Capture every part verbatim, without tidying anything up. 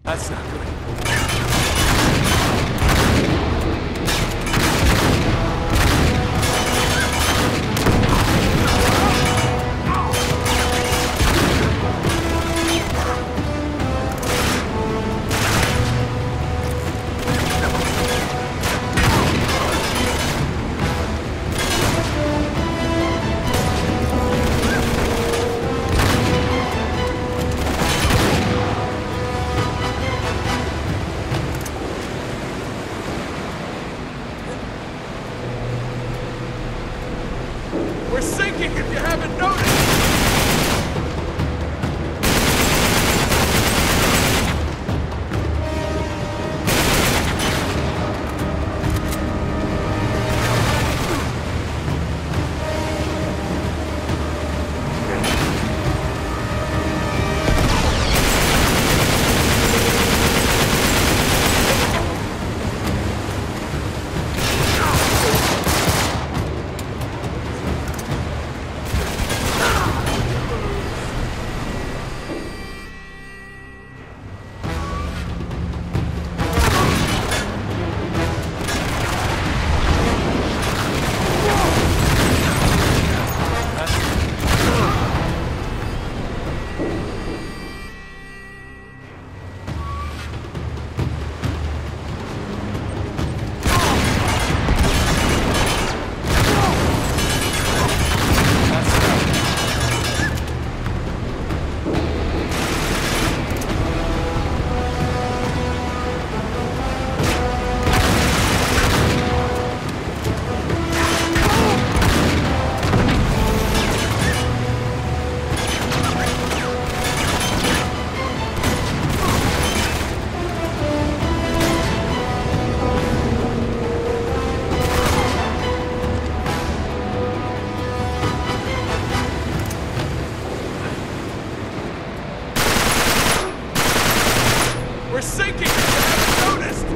That's not good. We're sinking if you haven't noticed! We're sinking! You haven't noticed!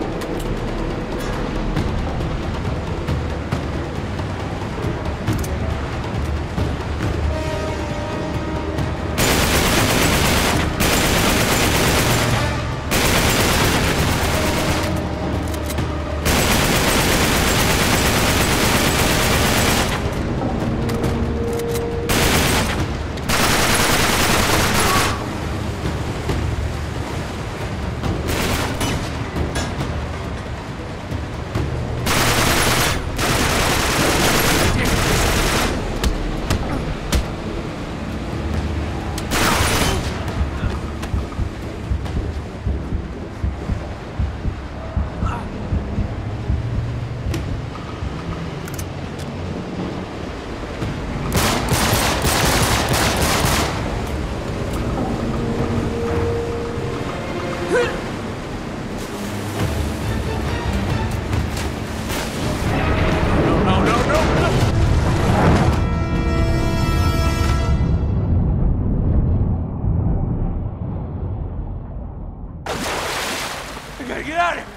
I gotta get out of here!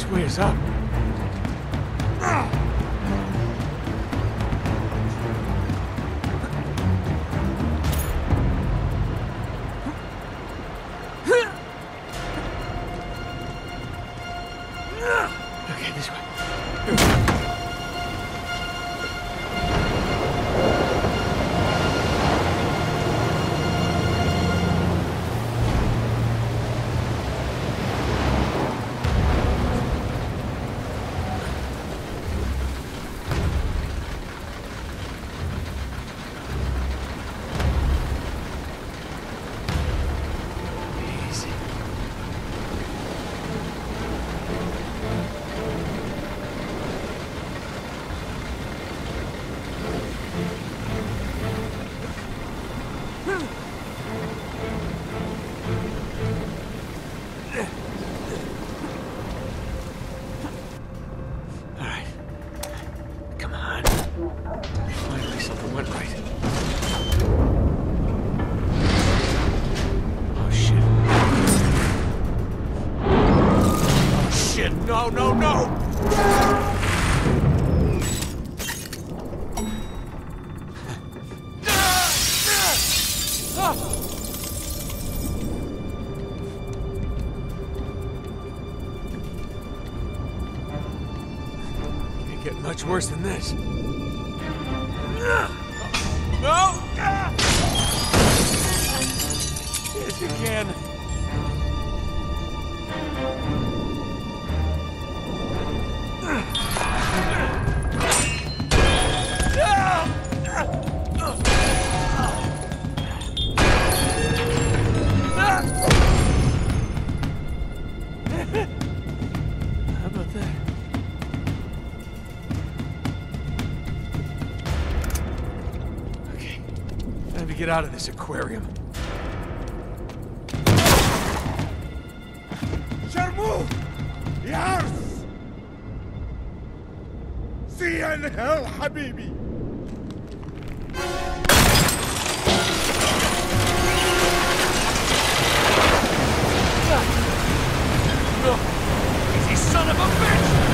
way is up. Okay, this way. No, no, no! Can't get much worse than this. No! Yes, you can. Get out of this aquarium. Sharmu! Yars! See you in hell, Habibi! Easy son of a bitch!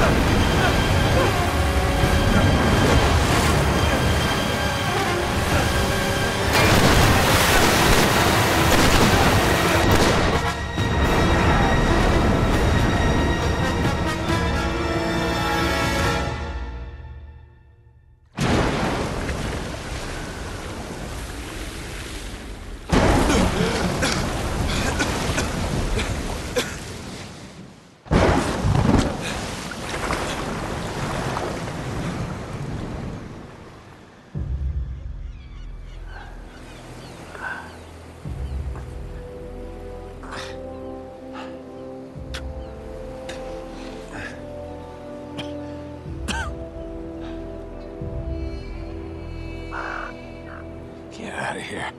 Get out of here.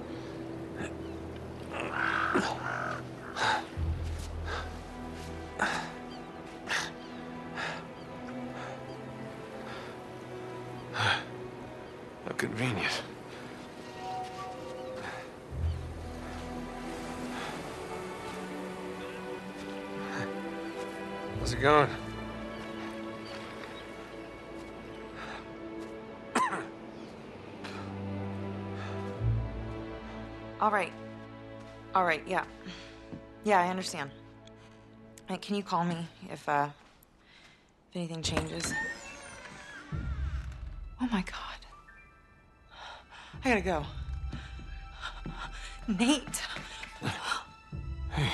How convenient. How's it going? All right. All right, yeah. Yeah, I understand. Hey, can you call me if, uh, if anything changes? Oh my God. I gotta go. Nate. Hey.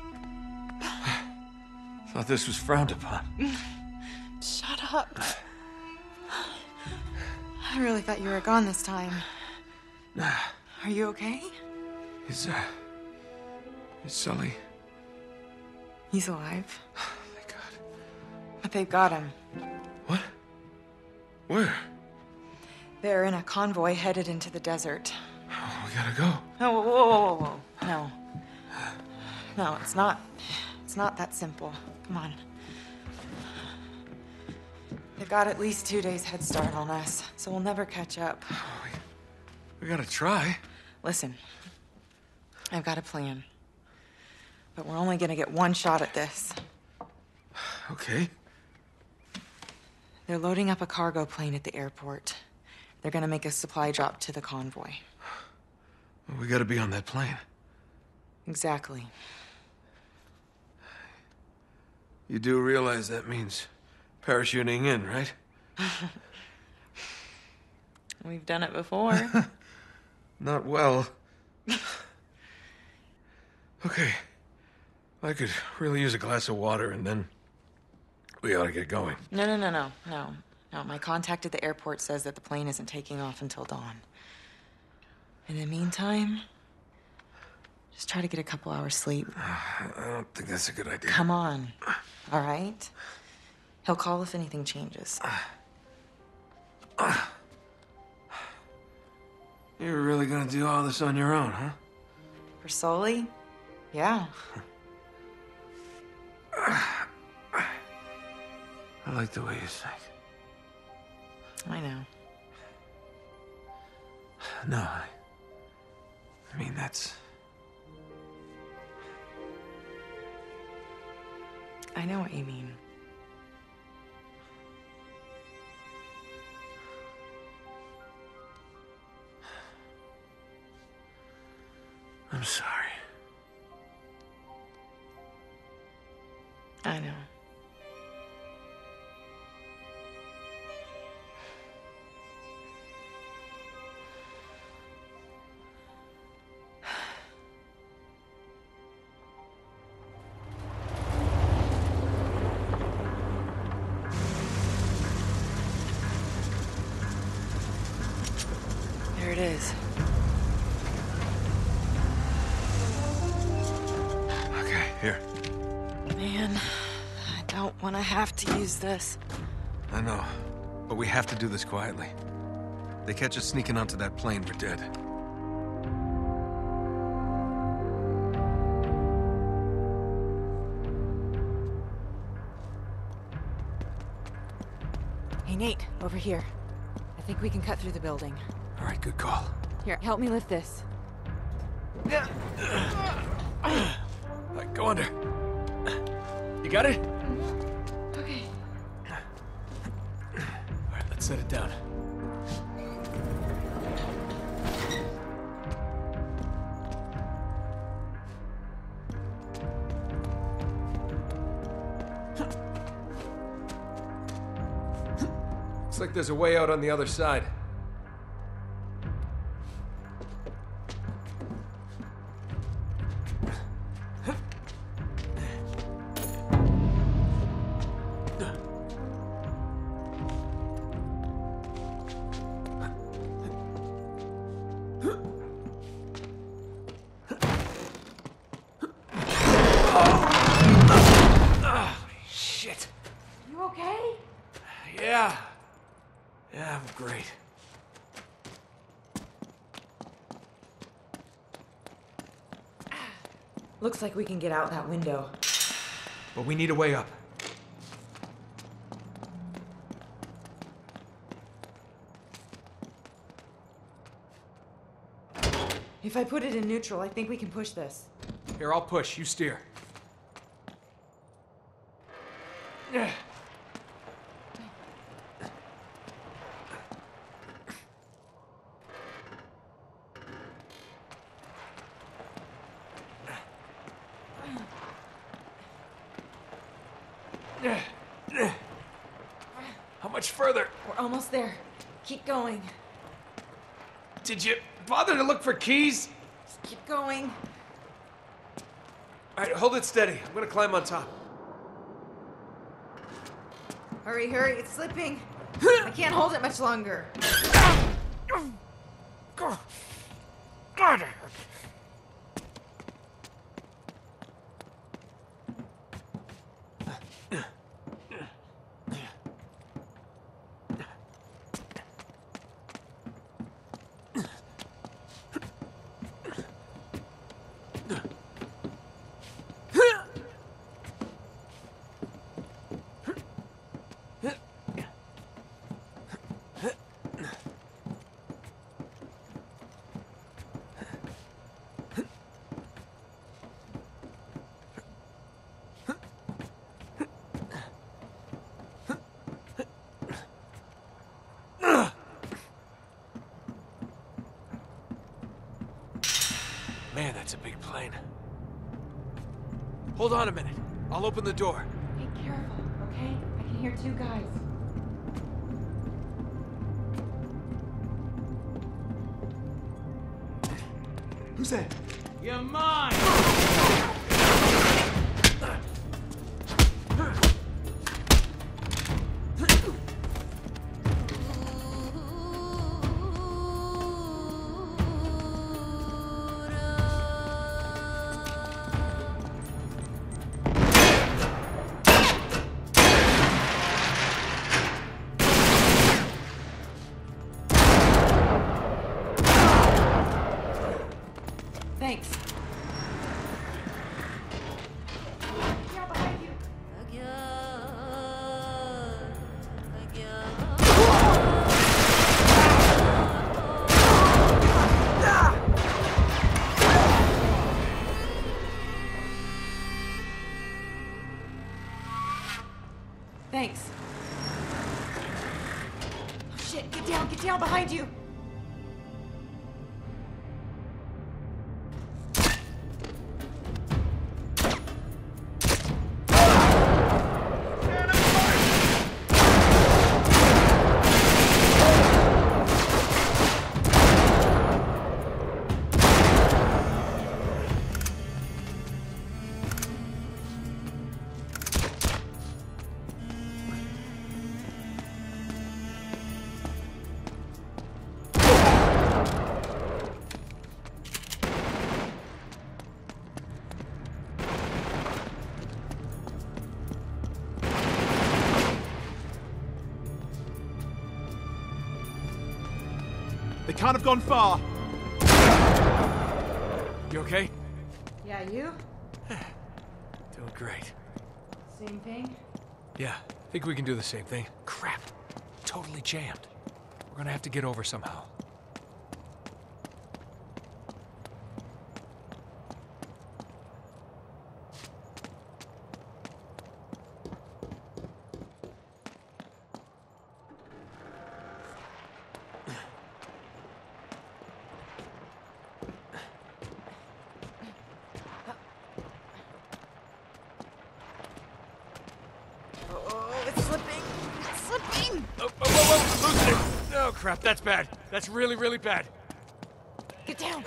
Thought this was frowned upon. Shut up. I really thought you were gone this time. Nah. Are you okay? Is, uh... Is Sully... He's alive. Thank God. But they've got him. What? Where? They're in a convoy headed into the desert. Oh, we gotta go. Oh, whoa, whoa, whoa, whoa, whoa. No. No, it's not... It's not that simple. Come on. They've got at least two days head start on us, so we'll never catch up. Oh, we, we gotta try. Listen, I've got a plan. But we're only gonna get one shot at this. Okay. They're loading up a cargo plane at the airport. They're gonna make a supply drop to the convoy. Well, we gotta be on that plane. Exactly. You do realize that means parachuting in, right? We've done it before. Not well. Okay. I could really use a glass of water, and then we ought to get going. No, no, no, no, no. No, my contact at the airport says that the plane isn't taking off until dawn. In the meantime, just try to get a couple hours sleep. I don't think that's a good idea. Come on. All right? He'll call if anything changes. You're really gonna do all this on your own, huh? For Sully? Yeah. I like the way you think. I know. No, I... I mean, that's... I know what you mean. I'm sorry. I know. There it is. Okay, here. Man, I don't want to have to use this. I know, but we have to do this quietly. They catch us sneaking onto that plane, we're dead. Hey, Nate, over here. I think we can cut through the building. All right, good call. Here, help me lift this. All right, go under. You got it? Okay. All right, let's set it down. Looks like there's a way out on the other side. Shit. You okay? Yeah. Yeah, I'm great. Looks like we can get out that window. But we need a way up. If I put it in neutral, I think we can push this. Here, I'll push. You steer. Yeah. How much further? We're almost there. Keep going. Did you bother to look for keys? Just keep going. All right, hold it steady. I'm gonna climb on top. Hurry, hurry, it's slipping. I can't hold it much longer. God. your plane. Hold on a minute. I'll open the door. Be careful, okay? I can hear two guys. Who's that? You're mine! Thanks. Yeah, behind you. Thanks. Oh shit, get down, get down behind you. They can't have gone far. You okay? Yeah, you? Doing great. Same thing? Yeah, I think we can do the same thing. Crap. Totally jammed. We're gonna have to get over somehow. Oh, it's slipping. It's slipping. Oh, oh, whoa, whoa, loosen it! Oh, crap, that's bad. That's really, really bad. Get down.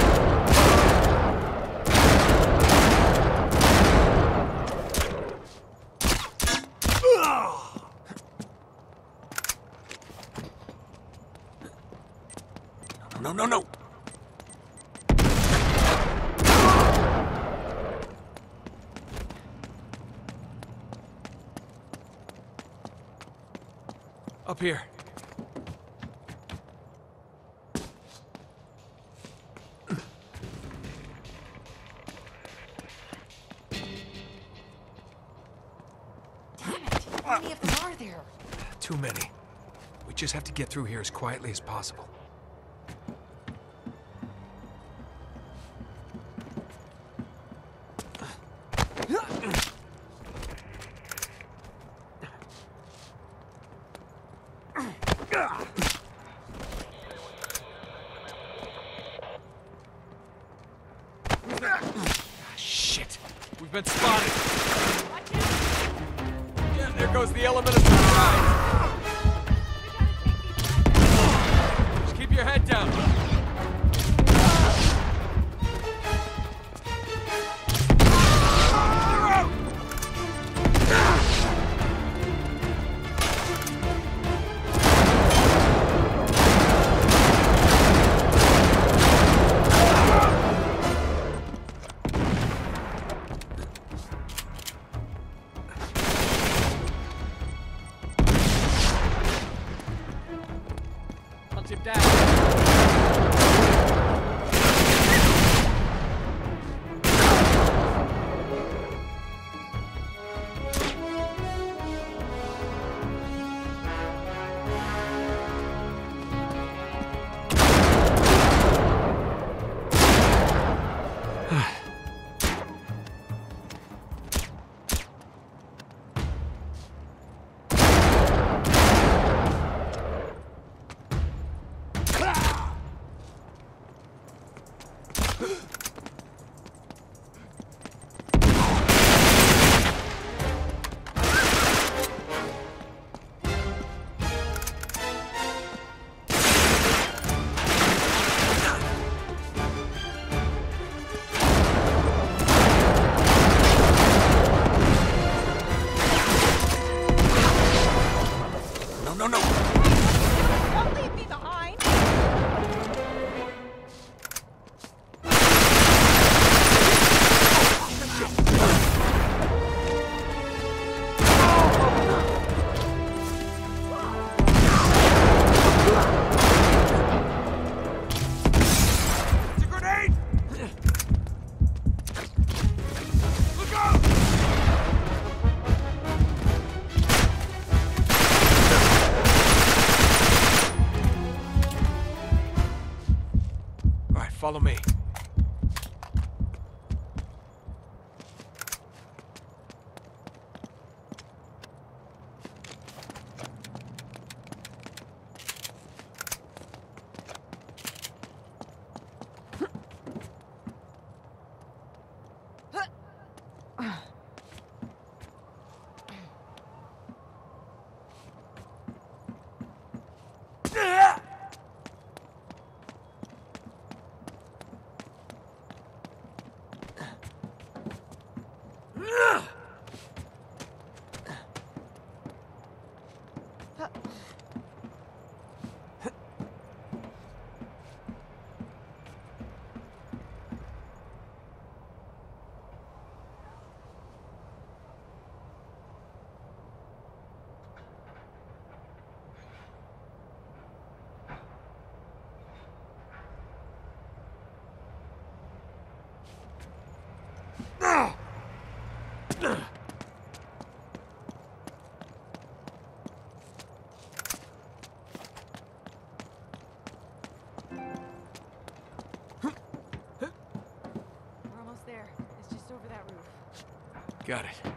No, no, no! Up here. Damn it. How many of them are there? Too many. We just have to get through here as quietly as possible. Shit! We've been spotted! Yeah, there goes the element of surprise! Just keep your head down! Follow me. We're almost there. It's just over that roof. Got it.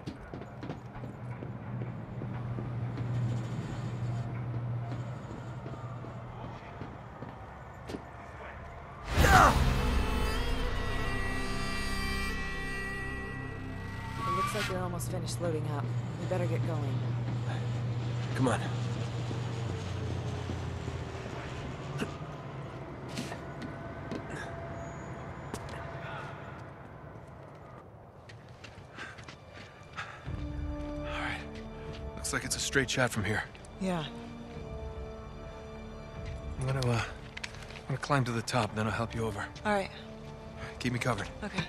It looks like they're almost finished loading up. We better get going. Come on. All right. Looks like it's a straight shot from here. Yeah. I'm gonna, uh, I'm gonna climb to the top, then I'll help you over. All right. Keep me covered. Okay.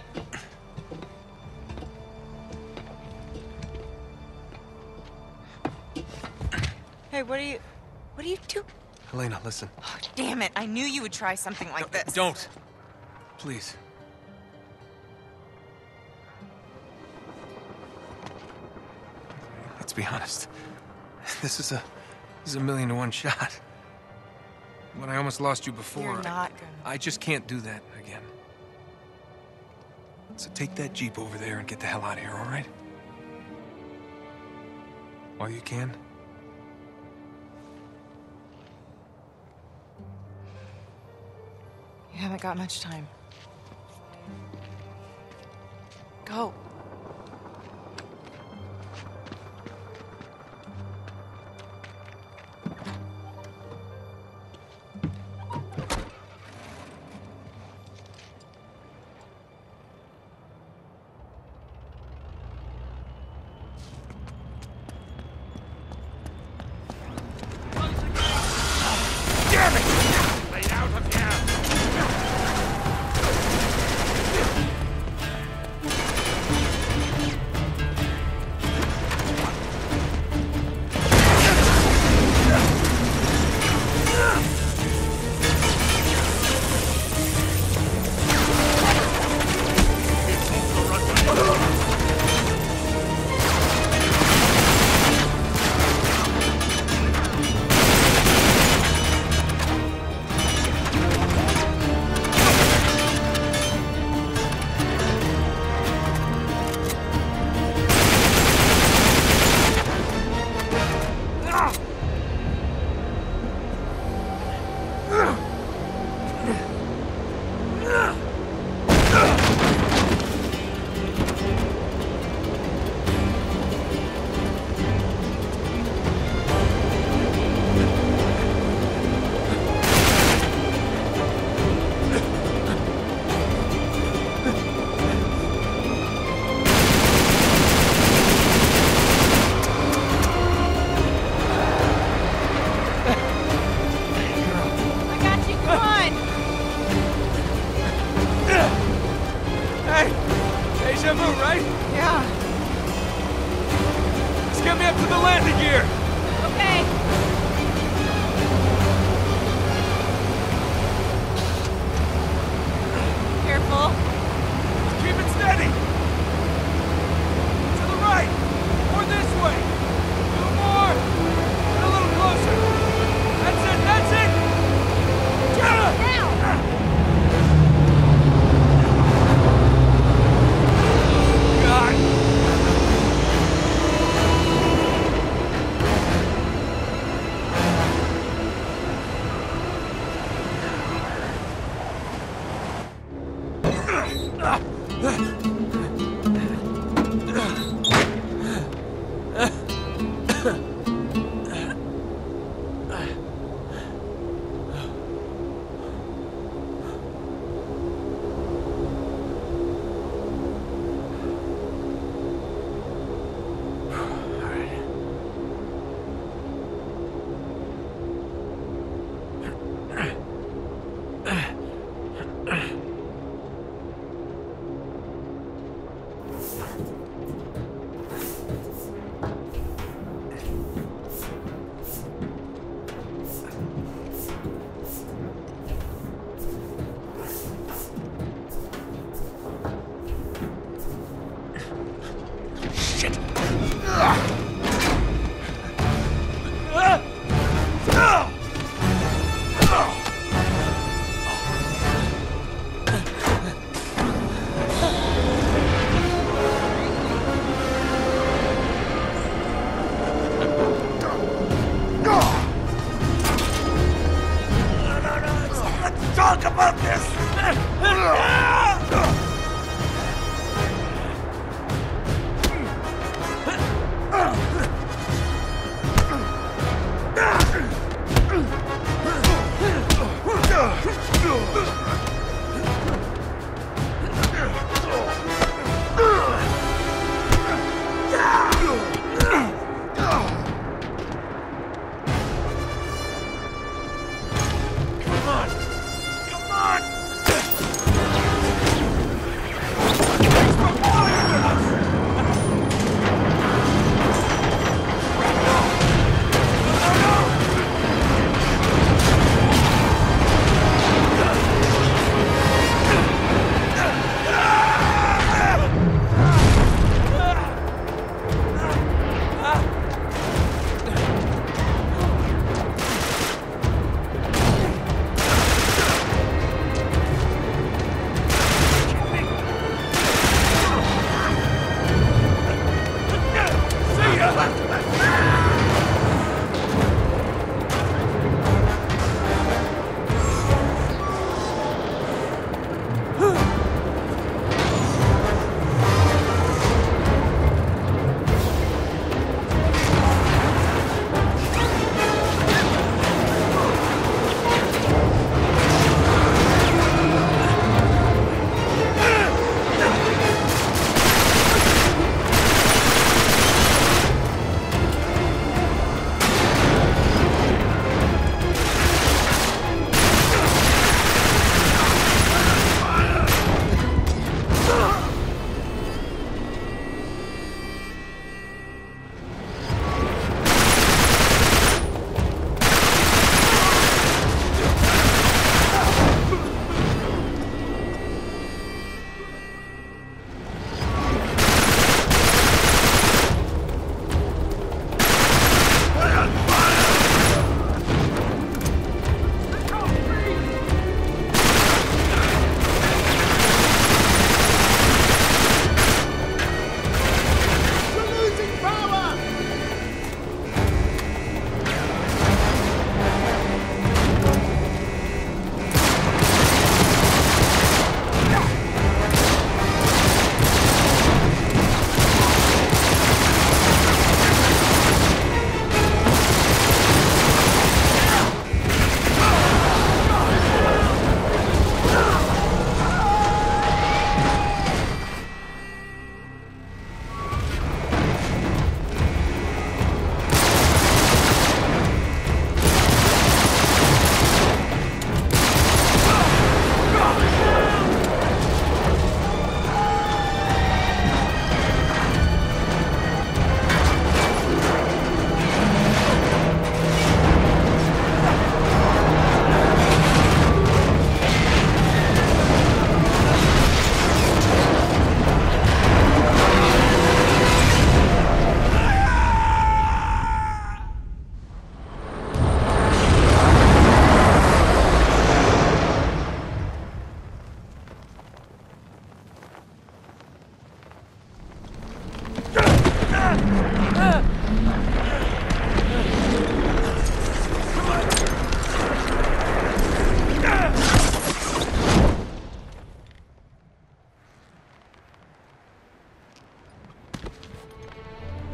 Hey, what are you... What are you doing? Helena, listen. Oh, damn it. I knew you would try something like this. Don't. Please. Let's be honest. This is a... This is a million to one shot. When I almost lost you before... You're I- not gonna... I just can't do that again. So take that Jeep over there and get the hell out of here, all right? While you can. You haven't got much time. Go. Lay out of here!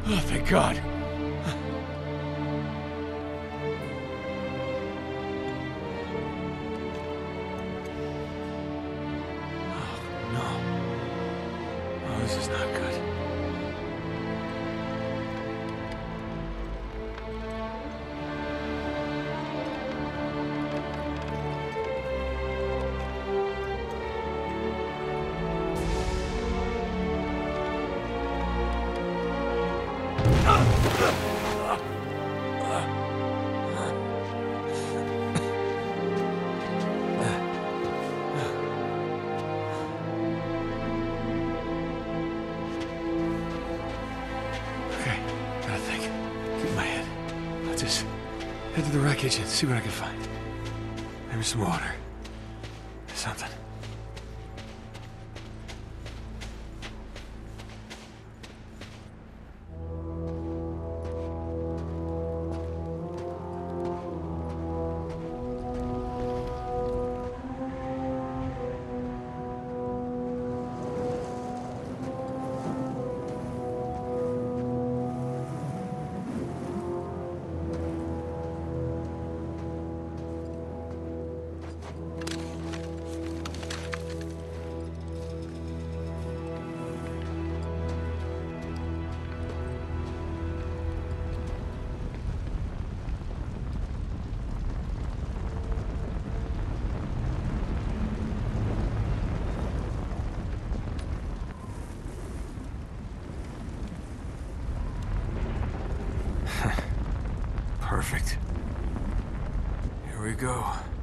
Oh, thank God. Oh, no. Oh, this is not good. Okay, gotta think. Keep my head. I'll just head to the rec kitchen, see what I can find. Maybe some water. Something. Perfect. Here we go.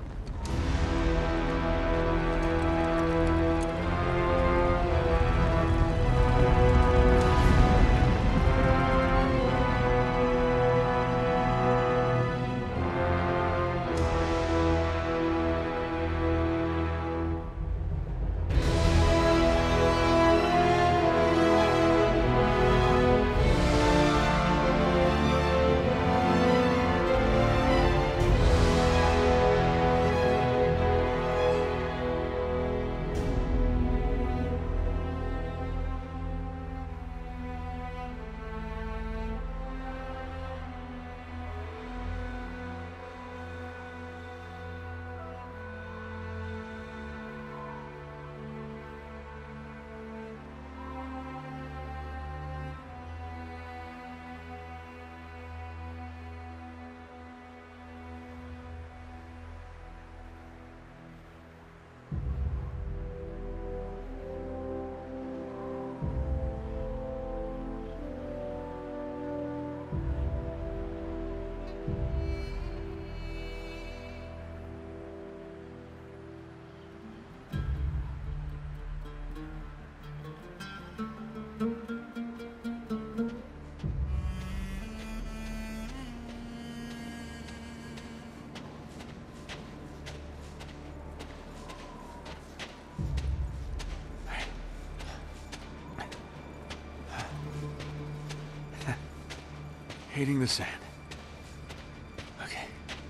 Hating the sand. Okay.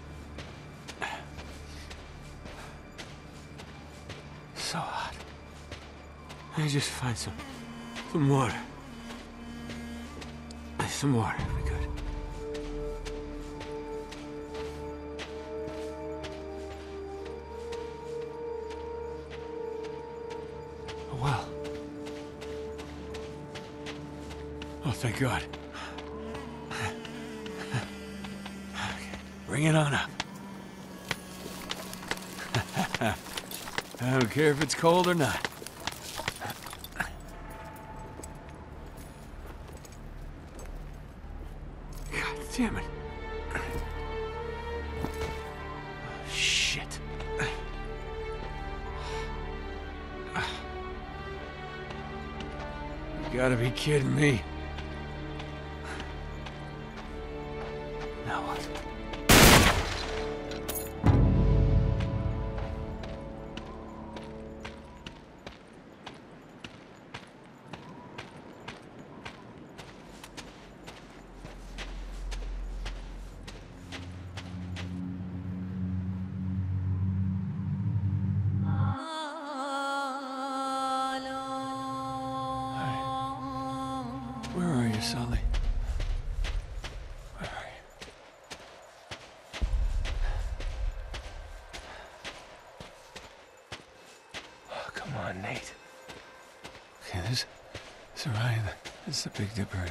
So hot. I just find some... some water. Some water, if we could. A well. Oh, thank God. Bring it on up. I don't care if it's cold or not. God damn it. Shit. You gotta be kidding me. Now what? Where are you, Sully? It's Orion. It's the Big Dipper.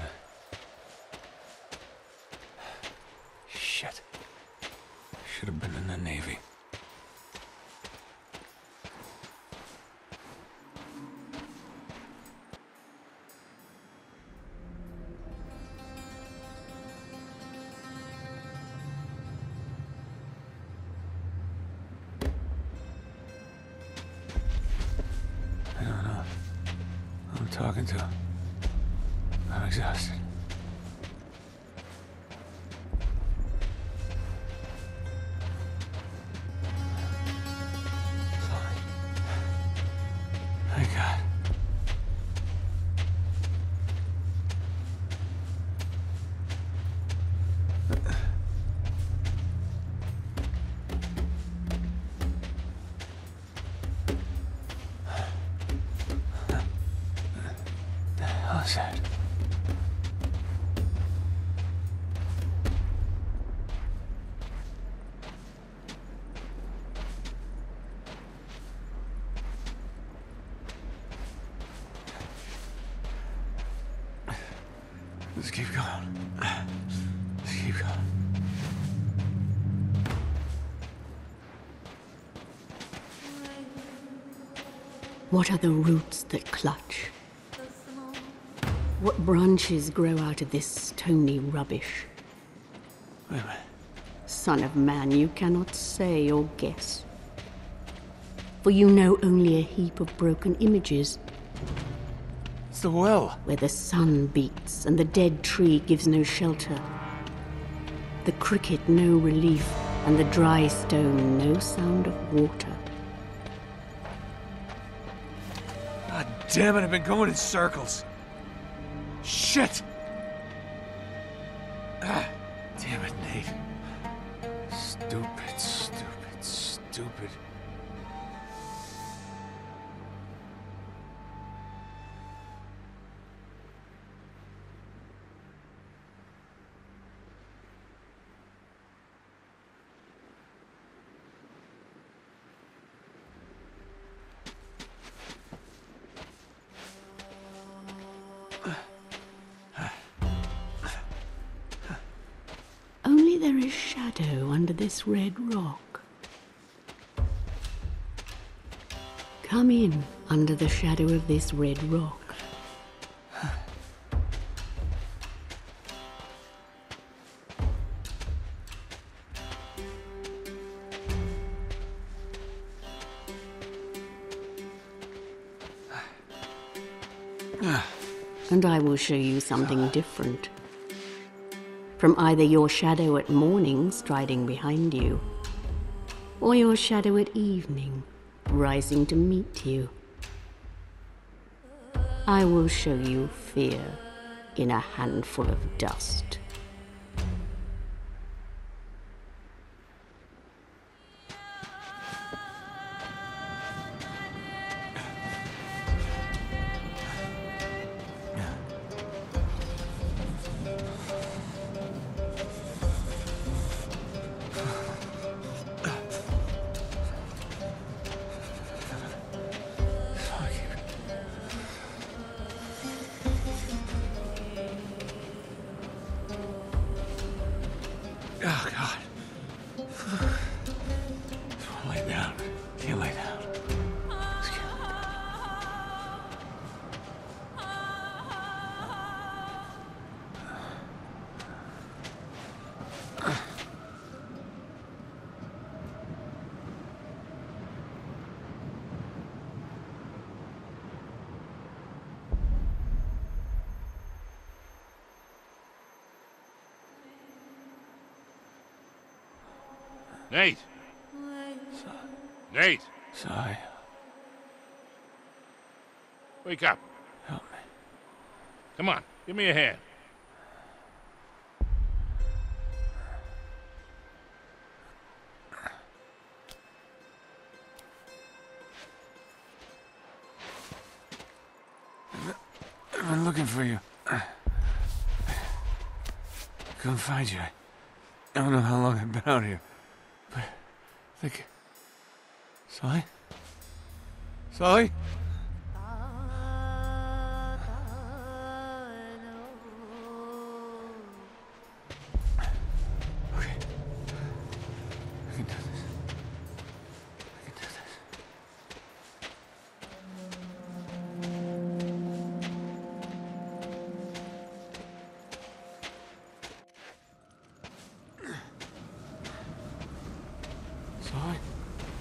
Shit. Should have been in the Navy. I don't know who I'm talking to. I'm exhausted. Thank God. The hell is that? Let's keep going. Let's keep going. What are the roots that clutch? What branches grow out of this stony rubbish? Wait a minute. Son of man, you cannot say or guess. For you know only a heap of broken images, It's the well. where the sun beats and the dead tree gives no shelter. The cricket no relief, and the dry stone no sound of water. God damn it, I've been going in circles. Shit! Ah, damn it, Nate. Stupid, stupid, stupid. Only there is shadow under this red rock. Come in under the shadow of this red rock. And I will show you something different. From either your shadow at morning striding behind you, or your shadow at evening rising to meet you. I will show you fear in a handful of dust. Oh, God. Just want to lay down. Can't lay down. Just can't lay down. Nate! Nate! Sigh. Wake up. Help me. Come on, give me a hand. I've been looking for you. Couldn't find you. I don't know how long I've been out here. But I think... Sully? Sully?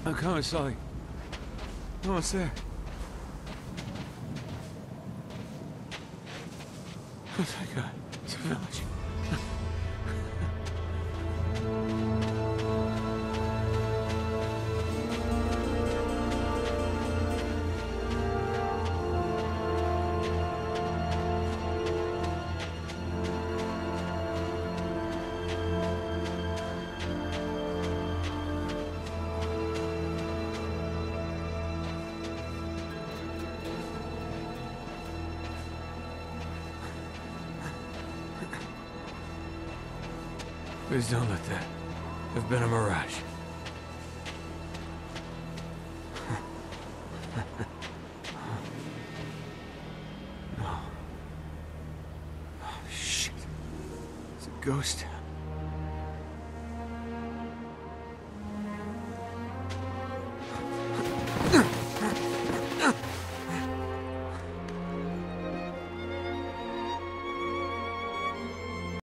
I'm coming, Sully. Almost there. Oh my God, it's a village. Please don't let that have been a mirage. No. Oh, shit. It's a ghost town.